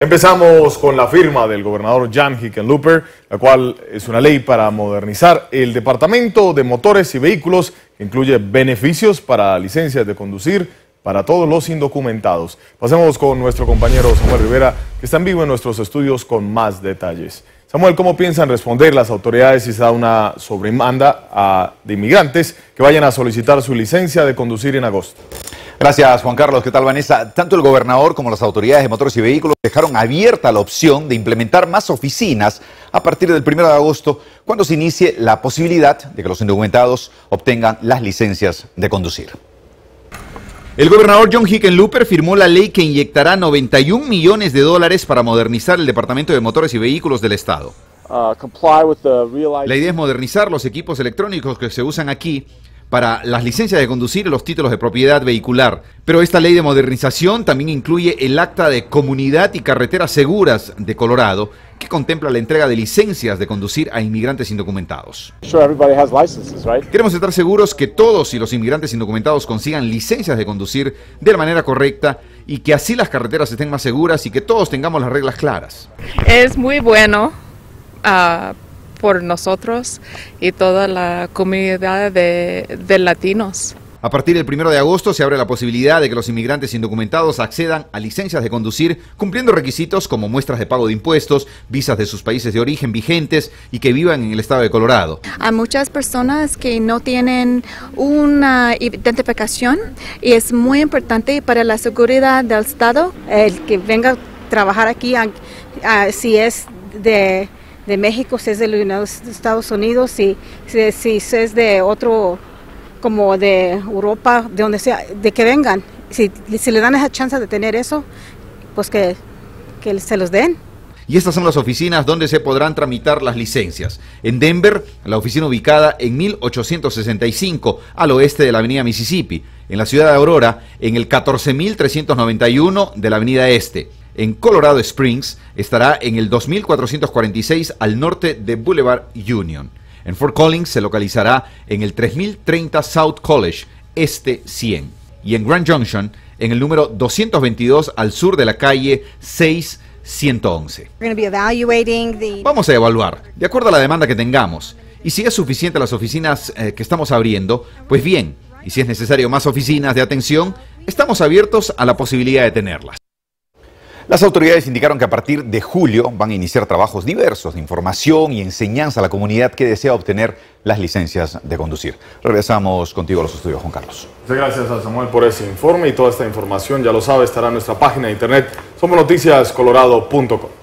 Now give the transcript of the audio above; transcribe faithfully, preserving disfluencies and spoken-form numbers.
Empezamos con la firma del gobernador John Hickenlooper, la cual es una ley para modernizar el Departamento de Motores y Vehículos, que incluye beneficios para licencias de conducir para todos los indocumentados. Pasemos con nuestro compañero Samuel Rivera, que está en vivo en nuestros estudios con más detalles. Samuel, ¿cómo piensan responder las autoridades si se da una sobredemanda a, de inmigrantes que vayan a solicitar su licencia de conducir en agosto? Gracias, Juan Carlos. ¿Qué tal, Vanessa? Tanto el gobernador como las autoridades de motores y vehículos dejaron abierta la opción de implementar más oficinas a partir del primero de agosto, cuando se inicie la posibilidad de que los indocumentados obtengan las licencias de conducir. El gobernador John Hickenlooper firmó la ley que inyectará noventa y un millones de dólares para modernizar el Departamento de Motores y Vehículos del Estado. La idea es modernizar los equipos electrónicos que se usan aquí para las licencias de conducir y los títulos de propiedad vehicular. Pero esta ley de modernización también incluye el Acta de Comunidad y Carreteras Seguras de Colorado, que contempla la entrega de licencias de conducir a inmigrantes indocumentados. Queremos estar seguros que todos y los inmigrantes indocumentados consigan licencias de conducir de la manera correcta y que así las carreteras estén más seguras y que todos tengamos las reglas claras. Es muy bueno uh, por nosotros y toda la comunidad de, de latinos. A partir del primero de agosto se abre la posibilidad de que los inmigrantes indocumentados accedan a licencias de conducir cumpliendo requisitos como muestras de pago de impuestos, visas de sus países de origen vigentes y que vivan en el estado de Colorado. Hay muchas personas que no tienen una identificación y es muy importante para la seguridad del estado el que venga a trabajar aquí, a, a, si es de, de México, si es de los Estados Unidos, si, si, si es de otro, como de Europa, de donde sea, de que vengan. Si, si le dan esa chance de tener eso, pues que, que se los den. Y estas son las oficinas donde se podrán tramitar las licencias. En Denver, la oficina ubicada en mil ochocientos sesenta y cinco, al oeste de la avenida Mississippi. En la ciudad de Aurora, en el catorce mil trescientos noventa y uno de la avenida Este. En Colorado Springs, estará en el dos mil cuatrocientos cuarenta y seis al norte de Boulevard Union. En Fort Collins se localizará en el tres mil treinta South College, Este cien. Y en Grand Junction, en el número doscientos veintidós al sur de la calle seis ciento once. Vamos a evaluar, de acuerdo a la demanda que tengamos. Y si es suficiente las oficinas eh, que estamos abriendo, pues bien. Y si es necesario más oficinas de atención, estamos abiertos a la posibilidad de tenerlas. Las autoridades indicaron que a partir de julio van a iniciar trabajos diversos de información y enseñanza a la comunidad que desea obtener las licencias de conducir. Regresamos contigo a los estudios, Juan Carlos. Muchas gracias a Samuel por ese informe y toda esta información, ya lo sabe, estará en nuestra página de internet somos noticias colorado punto com.